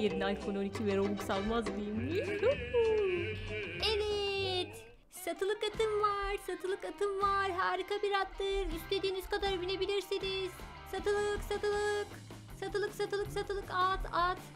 yerine iPhone 12 ve Robux almaz mıyım? Evet. Satılık atım var. Satılık atım var. Harika bir attır. İstediğiniz kadar binebilirsiniz. Satılık, satılık. Satılık, satılık, satılık. At, at.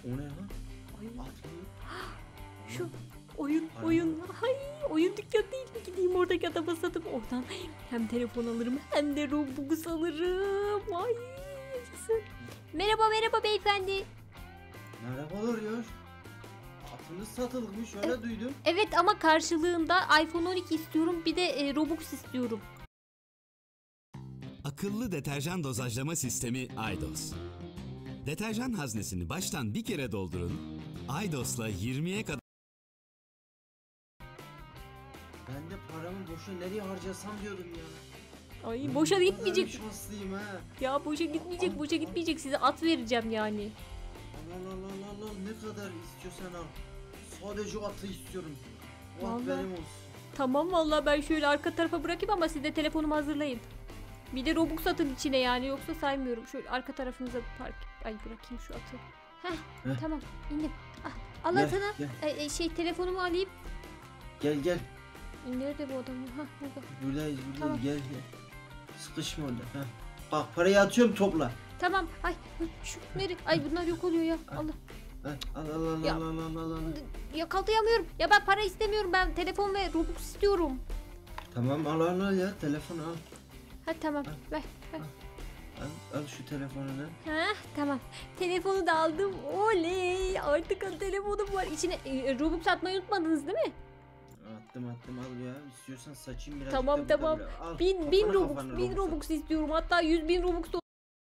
O ne lan? Ay, At mı? şu oyun. Ay, oyun dükkanı değil mi? Gideyim oradaki adama satıp oradan hem telefon alırım hem de Robux alırım. Ay, yaşasın. Merhaba beyefendi. Merhabalar ya. Atınız satılmış öyle duydum. Evet ama karşılığında iPhone 12 istiyorum, bir de Robux istiyorum. Akıllı deterjan dozajlama sistemi Aydos. Deterjan haznesini baştan bir kere doldurun. Aydos'la 20'ye kadar... Ben de paramı boşa nereye harcasam diyordum ya. Ay, boşa gitmeyecek. Şanslıyım ha. Ya boşa gitmeyecek. Size at vereceğim yani. Allah ne kadar istiyorsan al. Sadece o atı istiyorum. O at Vallahi. benim olsun. Tamam, vallahi ben şöyle arka tarafa bırakayım ama siz de telefonumu hazırlayın. Bir de Robux atın içine yani, yoksa saymıyorum. Şöyle arka tarafınıza bırakayım şu atı. Heh. Tamam, indim. Al Gel, atını. Telefonumu alayım. Gel. Nerede bu adam? Ha, burada. Buradayız Tamam. gel. Sıkışma orada. Heh. Bak parayı atıyorum topla. Tamam. Ay, şu nereye? Ay, bunlar yok oluyor ya. Allah. Al. Ya. Yakalayamıyorum. Ya ben para istemiyorum. Ben telefon ve Robux istiyorum. Tamam al ya telefonu al. Hadi tamam. Ver. Al şu telefonunu. Tamam. Telefonu da aldım. Oley. Artık telefonum var. İçine Robux atmayı unutmadınız değil mi? Attım al ya. İstiyorsan saçayım biraz. Tamam. Bin Robux istiyorum. Hatta 100.000 Robux da.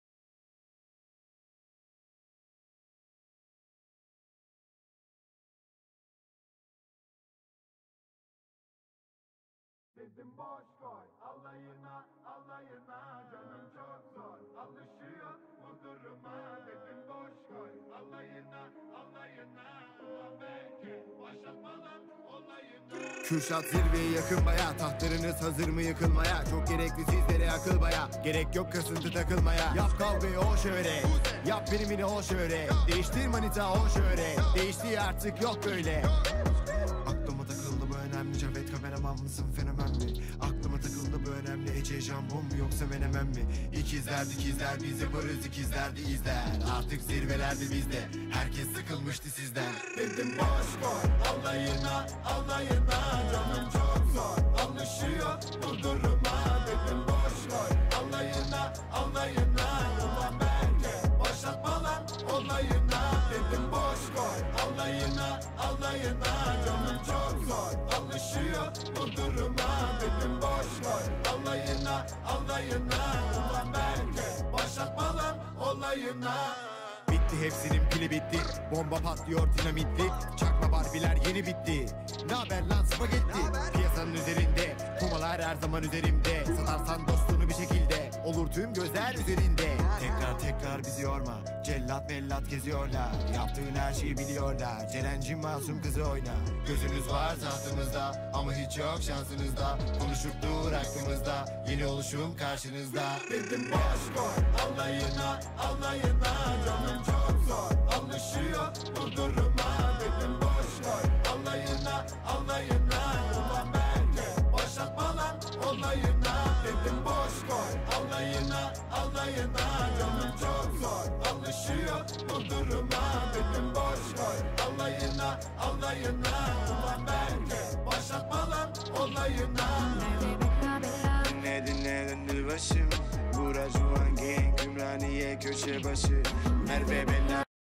Dedim boş koy alayına canım çok zor alışıyor bu duruma. Dedim boş koy alayına ulan belki başlatmadan olayına. Kürşat zirveye yakın baya, tahtlarınız hazır mı yıkılmaya? Çok gerekli sizlere akıl baya, gerek yok kasıntı takılmaya. Yap kavgayı o şöyle, yap benimini o şöyle. Değiştir manita o şöyle, değişti artık yok böyle. Aklıma takıldı bu önemli, Cavit kameraman mısın fenomen mi? Aklıma takıldı bu önemli, Ece jambon mu yoksa menemen mi? İkizler biz yaparız, ikizler de izler. Artık zirvelerde bizde, herkes sıkılmıştı sizden. Dedim boş koy alayına canım çok zor alışıyor bu duruma. Dedim boş koy alayına ulan belki başlatma lan olayına. Dedim boş koy alayına canım çok zor alışıyor bu duruma. Dedim boş koy alayına ulan belki başlatma lan olayına. Bitti hepsinin pili bitti, bomba patlıyor dinamitli. Çakma barbiler yeni bitti, naber lan spagetti? Piyasanın üzerinde, kumalar her zaman üzerimde. Satarsan dostunu bir şekilde, olur tüm gözler üzerinde. Tekrar bizi yorma, cellat mellat geziyorlar. Yaptığın her şeyi biliyorlar, Ceren'cim masum kızı oyna. Gözünüz var tahtımızda, ama hiç yok şansınızda. Konuşup dur aklımızda, yeni oluşum karşınızda. Dedim boş koy alayına canım çok zor alışıyor bu duruma. Dedim boş koy alayına ulan belki başlatma lan olayına. Dedim boş koy alayına canım çok zor alışıyor bu duruma. Dedim boş koy alayına ulan belki başlatma lan olayına. Dinle döndür başım, Burak Juan Gang, Ümraniye köşe başı. Merve Bella